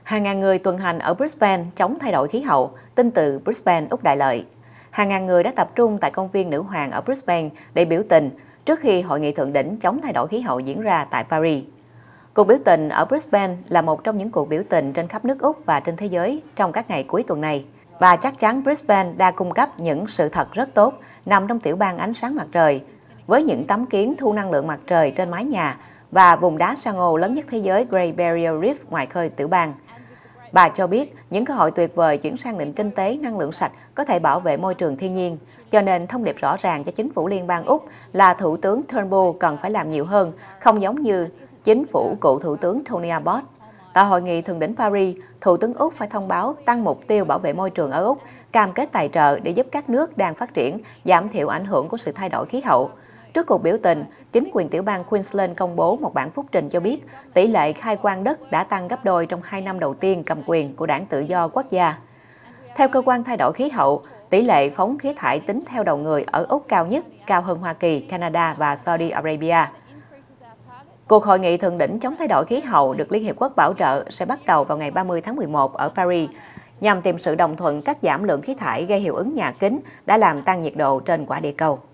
Hàng ngàn người tuần hành ở Brisbane chống thay đổi khí hậu, tin từ Brisbane, Úc Đại Lợi. Hàng ngàn người đã tập trung tại công viên Nữ Hoàng ở Brisbane để biểu tình trước khi hội nghị thượng đỉnh chống thay đổi khí hậu diễn ra tại Paris. Cuộc biểu tình ở Brisbane là một trong những cuộc biểu tình trên khắp nước Úc và trên thế giới trong các ngày cuối tuần này. Và chắc chắn Brisbane đã cung cấp những sự thật rất tốt nằm trong tiểu bang ánh sáng mặt trời, với những tấm kiến thu năng lượng mặt trời trên mái nhà và vùng đá san hô lớn nhất thế giới Great Barrier Reef ngoài khơi tiểu bang. Bà cho biết những cơ hội tuyệt vời chuyển sang nền kinh tế năng lượng sạch có thể bảo vệ môi trường thiên nhiên, cho nên thông điệp rõ ràng cho chính phủ liên bang Úc là Thủ tướng Turnbull cần phải làm nhiều hơn, không giống như chính phủ cựu Thủ tướng Tony Abbott. Tại hội nghị thượng đỉnh Paris, Thủ tướng Úc phải thông báo tăng mục tiêu bảo vệ môi trường ở Úc, cam kết tài trợ để giúp các nước đang phát triển giảm thiểu ảnh hưởng của sự thay đổi khí hậu. Trước cuộc biểu tình, chính quyền tiểu bang Queensland công bố một bản phúc trình cho biết tỷ lệ khai quang đất đã tăng gấp đôi trong 2 năm đầu tiên cầm quyền của Đảng Tự do Quốc gia. Theo cơ quan thay đổi khí hậu, tỷ lệ phóng khí thải tính theo đầu người ở Úc cao nhất, cao hơn Hoa Kỳ, Canada và Saudi Arabia. Cuộc hội nghị thượng đỉnh chống thay đổi khí hậu được Liên Hiệp Quốc bảo trợ sẽ bắt đầu vào ngày 30 tháng 11 ở Paris, nhằm tìm sự đồng thuận cắt giảm lượng khí thải gây hiệu ứng nhà kính đã làm tăng nhiệt độ trên quả địa cầu.